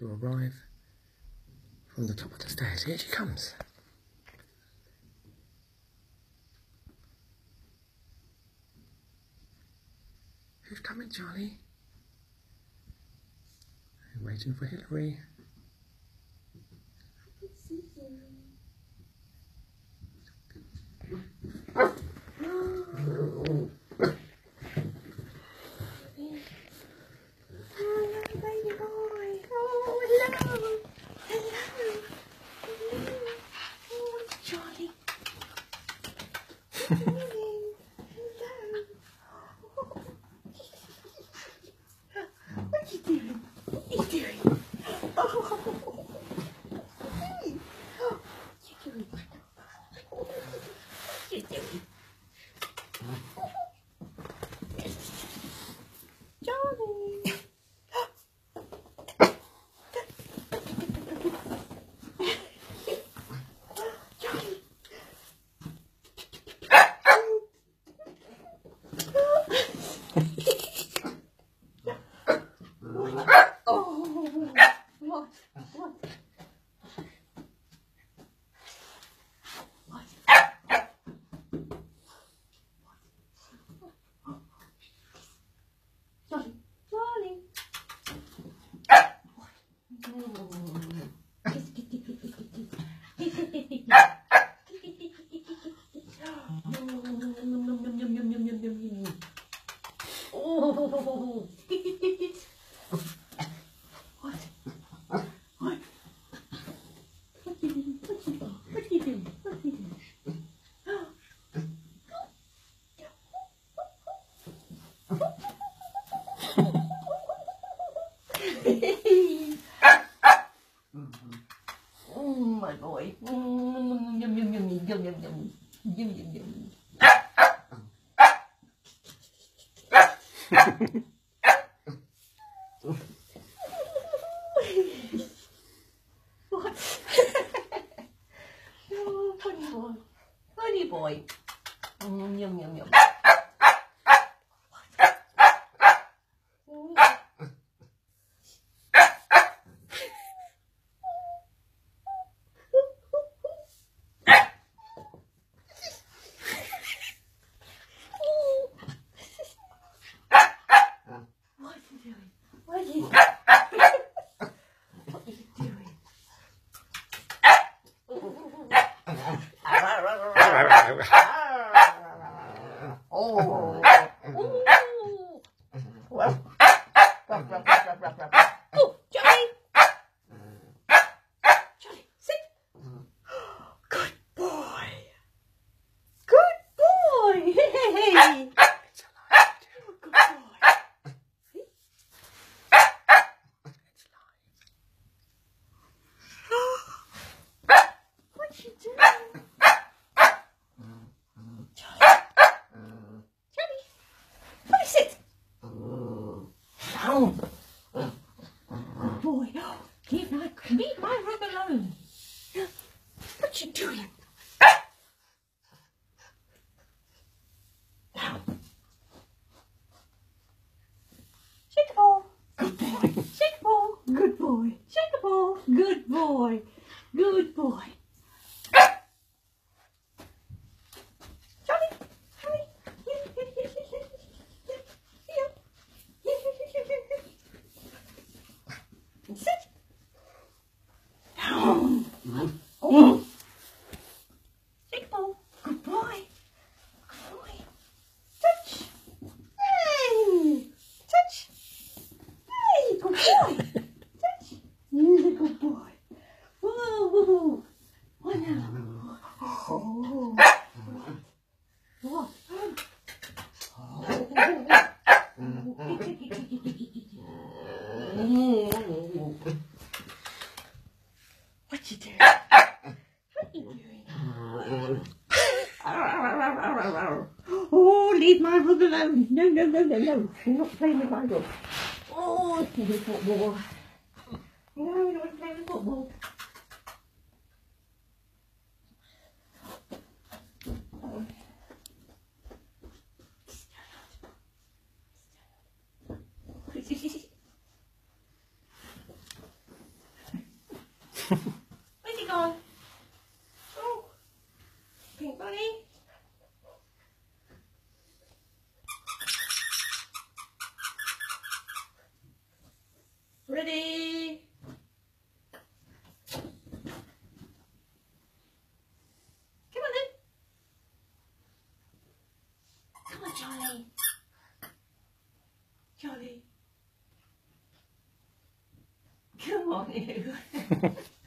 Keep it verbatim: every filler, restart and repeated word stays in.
to arrive from the top of the stairs. Here she comes. Who's coming, Charlie? We're waiting for Hillary. Oh, my boy. Yum, yum, yum, yum, yum, yum, yum. Yum, yum, yum. What? Oh, funny boy. Funny boy. Mm, yum, yum, yum. Oh. Well. Oh, Johnny. Johnny, sit. Good boy. Good boy. Hey. It's alive. Good boy. See? It's live. What's she doing? What is it? Down. Good boy. Leave my, leave my room alone. What you doing? Down. Shake the ball. Good boy. Shake the ball. Good boy. Shake the ball. Good boy. Good boy. Sit down. Oh. Shake ball. Good boy. Good boy. Touch. Hey. Touch. Hey. Good boy. Touch. You're a good boy. Whoa, whoa. What now? Oh. What? What you doing? What you doing? Oh, leave my rug alone. No, no, no, no, no. You're not playing with my rug. Oh, it's the football. No, you're not playing with football. aren't you?